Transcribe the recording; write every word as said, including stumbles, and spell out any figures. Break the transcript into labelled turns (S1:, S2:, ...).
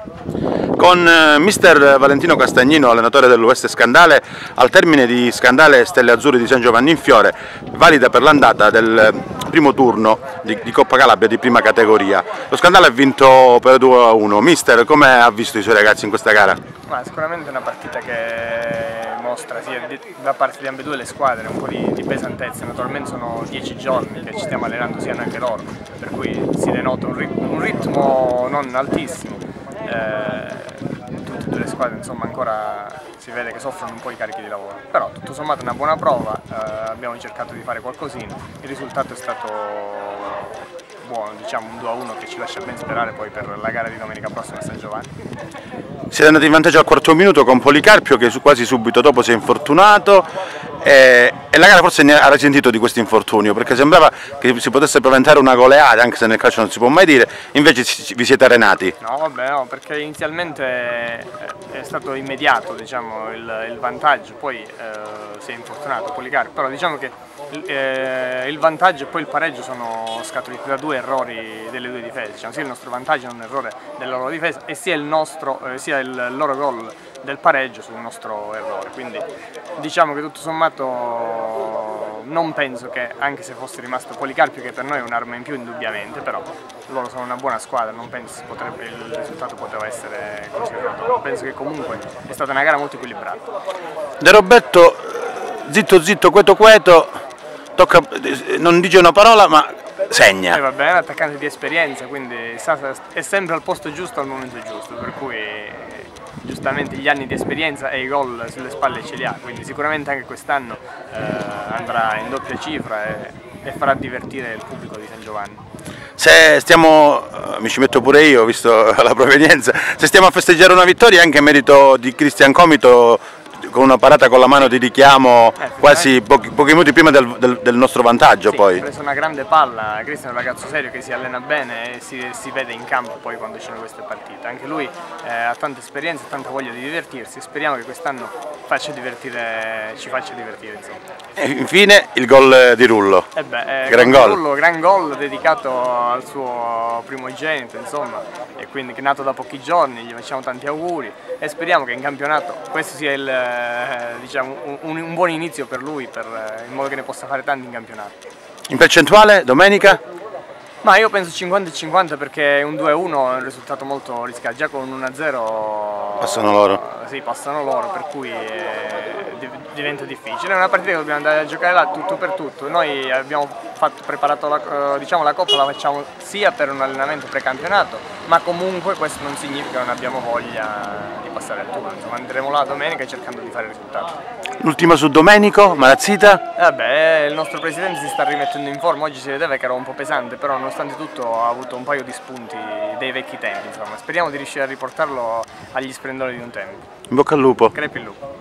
S1: Con eh, mister Valentino Castagnino, allenatore dell'U S Scandale, al termine di Scandale Stelle Azzurre di San Giovanni in Fiore, valida per l'andata del primo turno di, di Coppa Calabria di prima categoria. Lo Scandale ha vinto per due a uno. Mister, come ha visto i suoi ragazzi in questa gara?
S2: Ma sicuramente è una partita che mostra sia da parte di ambedue le squadre un po' di, di pesantezza. Naturalmente sono dieci giorni che ci stiamo allenando sia noi che loro, per cui si denota un ritmo, un ritmo non altissimo. Eh, tutte e due le squadre insomma ancora si vede che soffrono un po' i carichi di lavoro, però tutto sommato è una buona prova, eh, abbiamo cercato di fare qualcosina, il risultato è stato buono, diciamo un due a uno che ci lascia ben sperare poi per la gara di domenica prossima a San Giovanni.
S1: Siete andati in vantaggio al quarto minuto con Policarpio che quasi subito dopo si è infortunato e, e la gara forse ne ha risentito di questo infortunio, perché sembrava che si potesse presentare una goleata, anche se nel calcio non si può mai dire, invece vi siete arenati.
S2: No, vabbè, no, perché inizialmente è stato immediato, diciamo, il, il vantaggio, poi eh, si è infortunato Policarpio, però diciamo che il, eh, il vantaggio e poi il pareggio sono scaturiti da due errori delle due difese, diciamo, sia il nostro vantaggio è un errore della loro difesa e sia il, nostro, eh, sia il loro gol del pareggio sul nostro errore, quindi diciamo che tutto sommato non penso che, anche se fosse rimasto Policarpio, che per noi è un'arma in più indubbiamente, però loro sono una buona squadra, non penso che potrebbe, il risultato poteva essere così rotto. Penso che comunque è stata una gara molto equilibrata.
S1: De Roberto, zitto zitto, queto queto, tocca, non dice una parola ma segna.
S2: E va bene, è un attaccante di esperienza, quindi è sempre al posto giusto al momento giusto, per cui giustamente gli anni di esperienza e i gol sulle spalle ce li ha, quindi sicuramente anche quest'anno eh, andrà in doppia cifra e, e farà divertire il pubblico di San Giovanni.
S1: Se stiamo, mi ci metto pure io visto la provenienza, se stiamo a festeggiare una vittoria anche a merito di Cristian Comito con una parata con la mano di richiamo eh, quasi pochi, pochi minuti prima del, del, del nostro vantaggio.
S2: Sì,
S1: poi
S2: ha preso una grande palla, Cristian è un ragazzo serio che si allena bene e si, si vede in campo poi quando ci sono queste partite, anche lui eh, ha tanta esperienza e tanta voglia di divertirsi, speriamo che quest'anno faccia divertire, ci faccia divertire insomma.
S1: E infine il gol di Rullo,
S2: eh beh, eh,
S1: gran gol.
S2: Rullo, gran gol dedicato al suo primogenito insomma, e quindi che è nato da pochi giorni, gli facciamo tanti auguri e speriamo che in campionato questo sia il, eh, diciamo, un, un buon inizio per lui, per, eh, in modo che ne possa fare tanti in campionato.
S1: In percentuale domenica?
S2: Ma io penso cinquanta e cinquanta perché un due a uno è un risultato molto rischiato, già con un uno a zero
S1: passano loro.
S2: Sì, passano loro, per cui eh, diventa difficile. È una partita che dobbiamo andare a giocare là tutto per tutto. Noi abbiamo fatto, preparato la, diciamo, la Coppa, la facciamo sia per un allenamento precampionato, ma comunque questo non significa che non abbiamo voglia di passare al turno. Insomma, andremo là domenica cercando di fare il risultato.
S1: L'ultima su Domenico, Malazzita?
S2: Vabbè, il nostro presidente si sta rimettendo in forma, oggi si vedeva che era un po' pesante, però nonostante tutto ha avuto un paio di spunti dei vecchi tempi, insomma. Speriamo di riuscire a riportarlo agli splendori di un tempo.
S1: In bocca al lupo.
S2: Crepi il lupo.